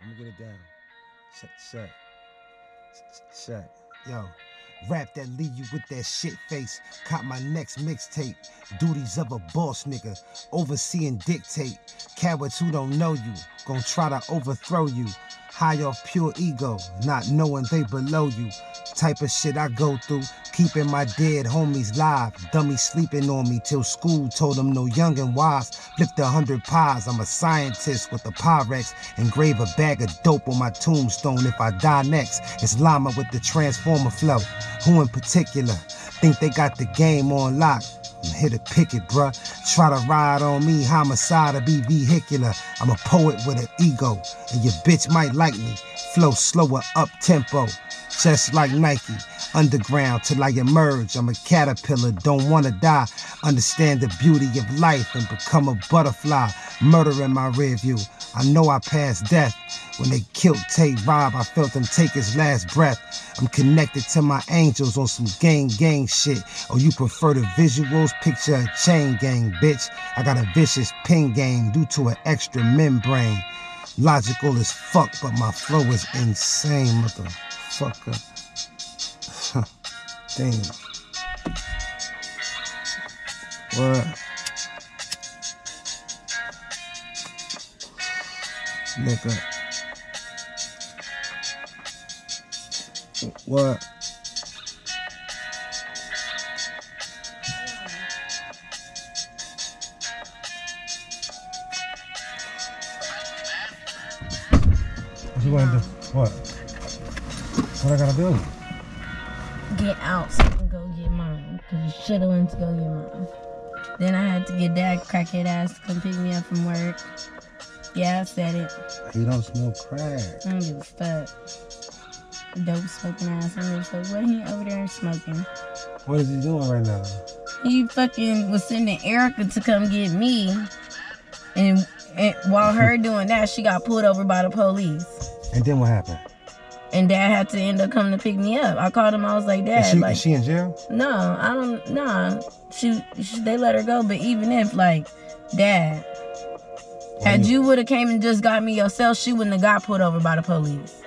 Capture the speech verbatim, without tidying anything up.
I'm gonna get it down. Check, check, check. Yo, rap that leave you with that shit face. Caught my next mixtape. Duties of a boss nigga. Oversee and dictate. Cowards who don't know you. Gonna try to overthrow you. High off pure ego. Not knowing they below you. Type of shit I go through. Keeping my dead homies live. Dummies sleeping on me till school told them no young and wise. Lift a hundred pies. I'm a scientist with a Pyrex. Engrave a bag of dope on my tombstone if I die next. It's Llama with the transformer flow. Who in particular think they got the game on lock? I'm here to pick it, bruh. Try to ride on me, homicide or be vehicular. I'm a poet with an ego, and your bitch might like me. Flow slower, up tempo, just like Nike. Underground till I emerge. I'm a caterpillar, don't wanna die. Understand the beauty of life and become a butterfly. Murder in my rear view. I know I passed death. When they killed Tay Rob, I felt him take his last breath. I'm connected to my angels on some gang gang shit. Or you prefer the visuals? Picture a chain gang, bitch. I got a vicious pin game due to an extra membrane. Logical as fuck, but my flow is insane, motherfucker. Damn. What? Nigga. What? What you wanna do? What? What I gotta do? Get out so I can go get mine. Cause you should've went to go get mine. Then I had to get that crackhead ass to come pick me up from work. Yeah, I said it. You don't smoke crack. I don't give a fuck. Dope smoking ass. I don't give a fuck. What he over there smoking? What is he doing right now? He fucking was sending Erica to come get me. And, and while her doing that, she got pulled over by the police. And then what happened? And Dad had to end up coming to pick me up. I called him. I was like, Dad, is she, like, is she in jail? No, I don't. Nah, she, she they let her go. But even if, like, Dad, had you would have came and just got me yourself, she wouldn't have got pulled over by the police.